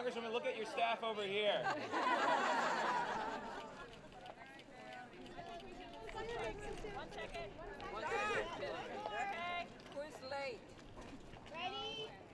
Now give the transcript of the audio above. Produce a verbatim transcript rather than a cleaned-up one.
Congresswoman, look at your staff over here. One second. One second. Okay. Who's late? Ready?